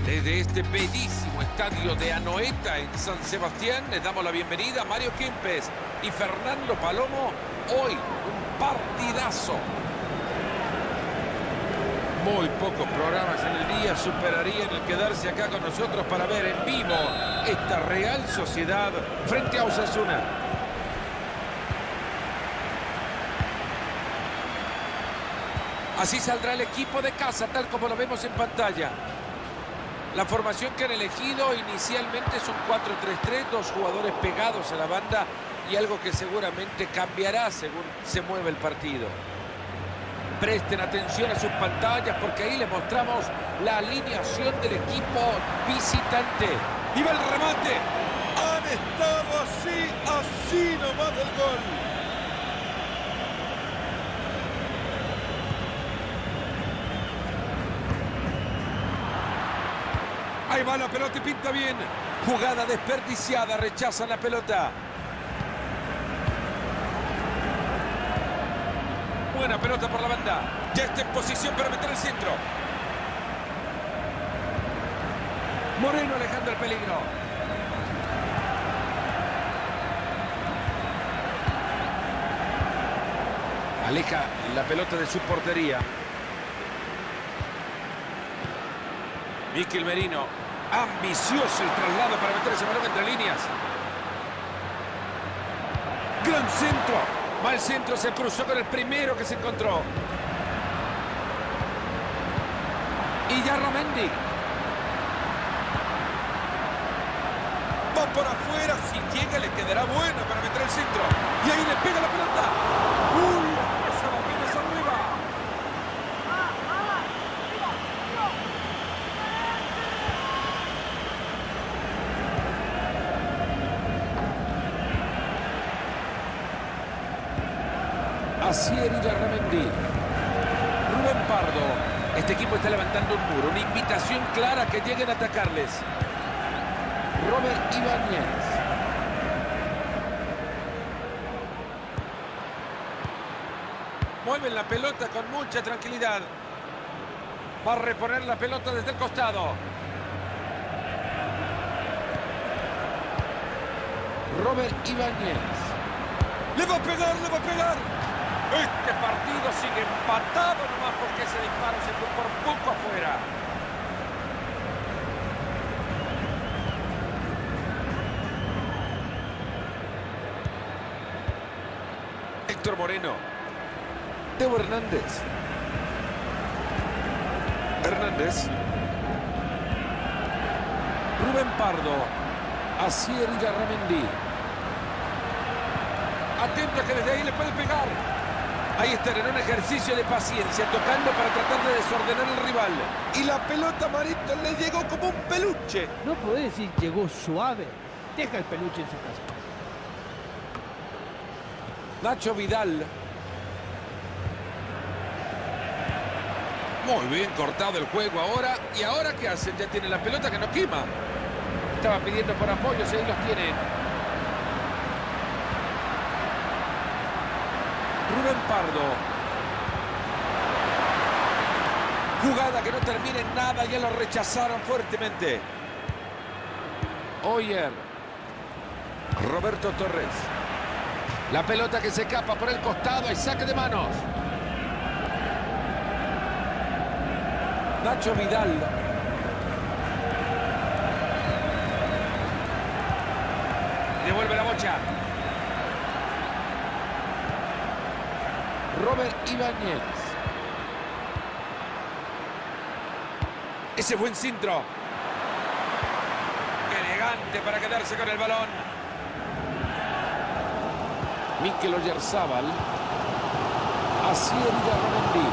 Desde este bellísimo estadio de Anoeta en San Sebastián les damos la bienvenida a Mario Kempes y Fernando Palomo. Hoy un partidazo. Muy pocos programas en el día superarían el quedarse acá con nosotros para ver en vivo esta Real Sociedad frente a Osasuna. Así saldrá el equipo de casa, tal como lo vemos en pantalla. La formación que han elegido inicialmente es un 4-3-3, dos jugadores pegados a la banda y algo que seguramente cambiará según se mueve el partido. Presten atención a sus pantallas porque ahí les mostramos la alineación del equipo visitante. ¡Y va el remate! Han estado así nomás del gol. Ahí va la pelota y pinta bien. Jugada desperdiciada, rechazan la pelota. Buena pelota por la banda. Ya está en posición para meter el centro. Moreno alejando el peligro. Aleja la pelota de su portería. Mikel Merino. Ambicioso el traslado para meter ese balón entre líneas. Gran centro. Mal centro, se cruzó con el primero que se encontró. Y ya Ramendi. Va por afuera, si llega le quedará bueno para meter el centro. Y ahí le pega la pelota. ¡Uy! Esa va apenas arriba. Asier y Ramendi. Rubén Pardo. Este equipo está levantando un muro. Una invitación clara que lleguen a atacarles. Robert Ibáñez. Mueven la pelota con mucha tranquilidad. Va a reponer la pelota desde el costado. Robert Ibáñez. ¡Le va a pegar, le va a pegar! Este partido sigue empatado nomás porque ese disparo se fue por poco afuera. Héctor Moreno. Teo Hernández. Hernández. Rubén Pardo. Asier y Ramendi. Atento que desde ahí le puede pegar. Ahí están en un ejercicio de paciencia, tocando para tratar de desordenar al rival. Y la pelota, Marito, le llegó como un peluche. No podés decir llegó suave. Deja el peluche en su casa. Nacho Vidal. Muy bien cortado el juego ahora. ¿Y ahora qué hacen? Ya tienen la pelota que no quema. Estaba pidiendo por apoyos y ahí los tienen. Rubén Pardo. Jugada que no termina en nada. Ya lo rechazaron fuertemente. Oyer. Roberto Torres. La pelota que se escapa por el costado. Hay saque de manos. Nacho Vidal. Devuelve la bocha. Robert Ibáñez. Ese buen centro. Elegante para quedarse con el balón. Mikel Oyarzábal. Asier y Ramendi.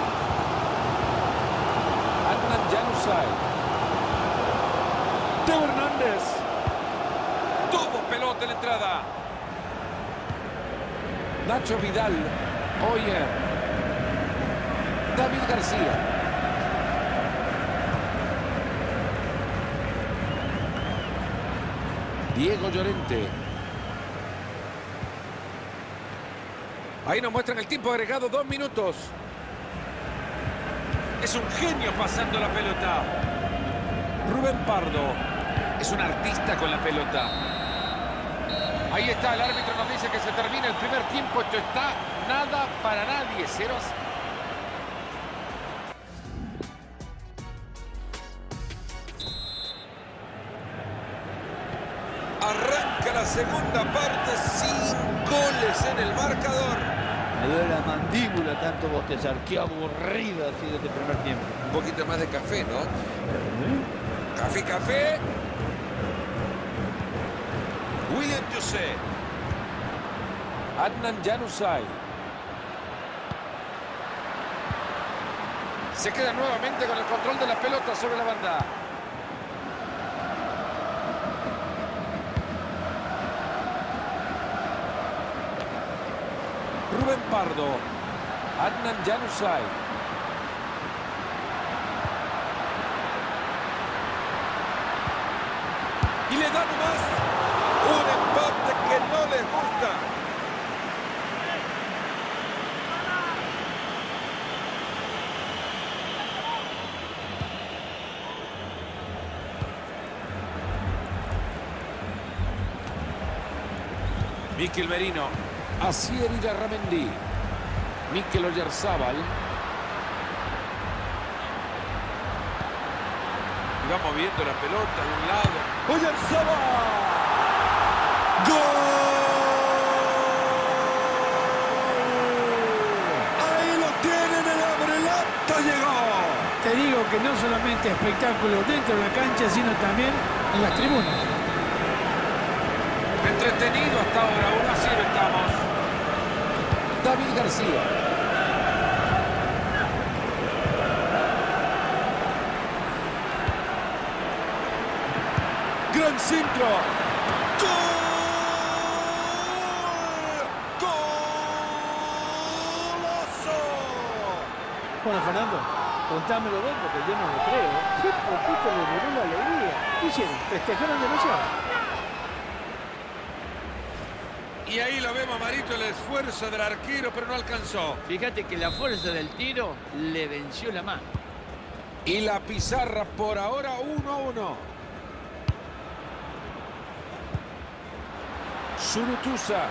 Adnan Januzaj. Teo Hernández. Todo pelota en la entrada. Nacho Vidal. Oyer. David García. Diego Llorente. Ahí nos muestran el tiempo agregado, 2 minutos. Es un genio pasando la pelota. Rubén Pardo es un artista con la pelota. Ahí está, el árbitro nos dice que se termina el primer tiempo. Esto está nada para nadie. 0-0. Arranca la segunda parte, 5 goles en el marcador. Me duele la mandíbula tanto bostezar. Qué aburrido ha sido este primer tiempo. Un poquito más de café, ¿no? Café, café. William José. Adnan Januzaj. Se queda nuevamente con el control de la pelota sobre la banda. Rubén Pardo. Adnan Januzaj. Y le da nomás un empate que no les gusta. Mikel Merino. Asier Illarramendi. Mikel Oyarzábal. Y va moviendo la pelota de un lado. Oyarzábal. ¡Gol! Ahí lo tienen, el abrelato llegó. Te digo que no solamente espectáculo dentro de la cancha, sino también en las tribunas. Entretenido hasta ahora, 1-0 estamos. David García. Gran centro. ¡Gol! ¡Golazo! Bueno, Fernando, contámelo vos porque yo no lo creo. Qué poquito le duró la alegría. ¿Qué hicieron? ¿Festejaron demasiado? Y ahí lo vemos, Marito, el esfuerzo del arquero, pero no alcanzó. Fíjate que la fuerza del tiro le venció la mano. Y la pizarra por ahora 1-1. Zurutuza.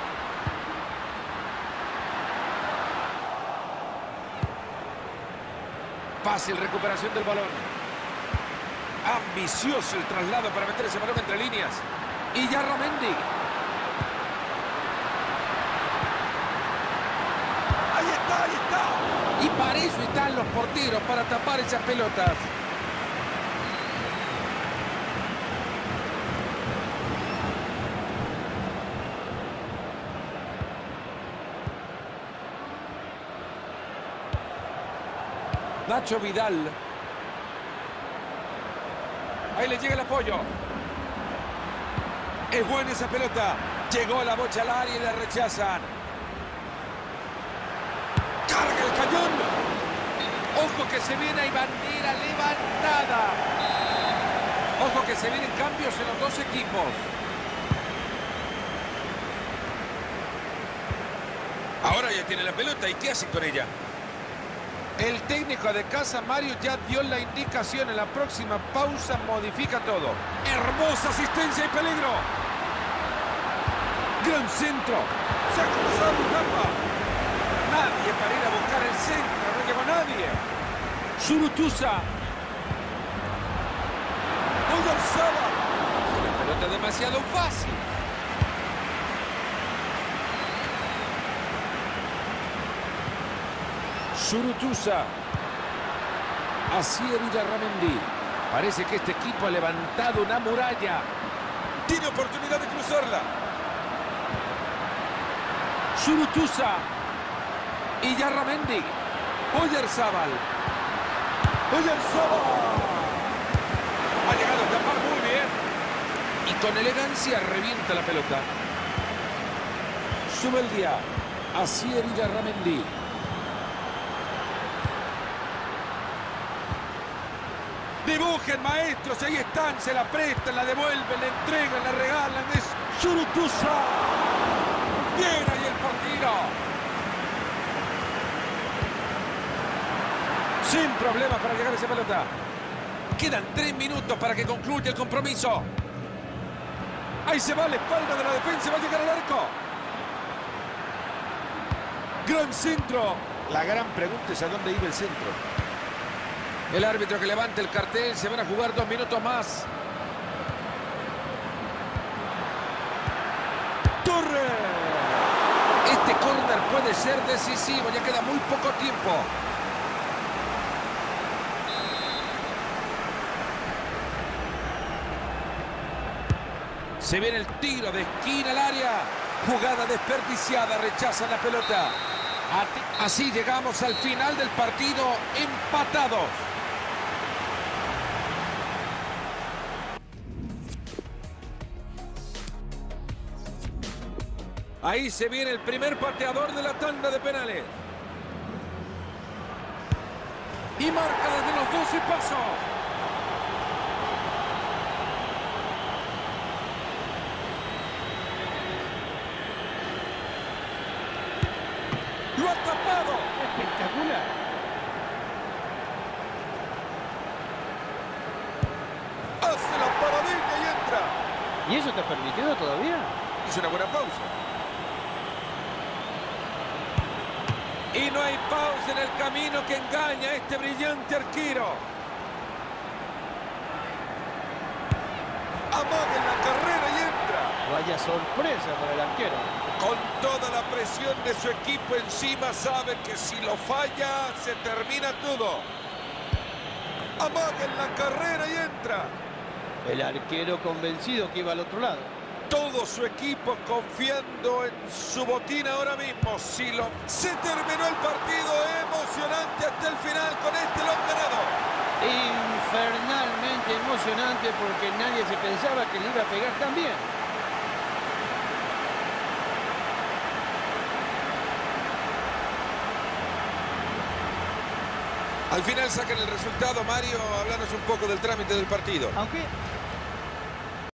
Fácil recuperación del balón. Ambicioso el traslado para meter ese balón entre líneas. Y Illarramendi. Ahí está, ahí está. Y para eso están los porteros, para tapar esas pelotas. Nacho Vidal. Ahí le llega el apoyo. Es buena esa pelota. Llegó la bocha al área y la rechazan. ¡Carga el cañón! Ojo que se viene, hay bandera levantada. Ojo que se vienen cambios en los dos equipos. Ahora ya tiene la pelota. ¿Y qué hacen con ella? El técnico de casa, Mario, ya dio la indicación. En la próxima pausa modifica todo. Hermosa asistencia y peligro. Gran centro. Se ha cruzado un tapa. Nadie para ir a buscar el centro. No llegó nadie. Zurutuza. Oyarzábal. Una pelota demasiado fácil. Zurutuza. Asier Illarramendi. Parece que este equipo ha levantado una muralla. Tiene oportunidad de cruzarla. Zurutuza. Illarramendi. Oyarzábal. Oyarzábal. Ha llegado a tapar muy bien. Y con elegancia revienta la pelota. Zubeldia. Asier Illarramendi. Dibujen, maestros, ahí están, se la prestan, la devuelven, la entregan, la regalan. Es Zurutuza. Bien ahí el portero. Sin problema para llegar a esa pelota. Quedan 3 minutos para que concluya el compromiso. Ahí se va a la espalda de la defensa, va a llegar al arco. Gran centro. La gran pregunta es a dónde iba el centro. El árbitro que levanta el cartel, se van a jugar 2 minutos más. ¡Torre! Este córner puede ser decisivo, ya queda muy poco tiempo. Se viene el tiro de esquina al área. Jugada desperdiciada, rechazan la pelota. Así llegamos al final del partido, empatados. Ahí se viene el primer pateador de la tanda de penales. Y marca desde los 12 pasos. ¡Lo ha tapado! Espectacular. ¡Hace la paradilla y entra! ¿Y eso te ha permitido todavía? Hizo una buena pausa. Y no hay pausa en el camino que engaña a este brillante arquero. Amaga en la carrera y entra. Vaya sorpresa para el arquero. Con toda la presión de su equipo encima, sabe que si lo falla, se termina todo. Amaga en la carrera y entra. El arquero convencido que iba al otro lado. Todo su equipo confiando en su botín ahora mismo. Se terminó el partido, emocionante hasta el final con este lo han ganado. Infernalmente emocionante porque nadie se pensaba que le iba a pegar tan bien. Al final sacan el resultado, Mario. Háblanos un poco del trámite del partido. Aunque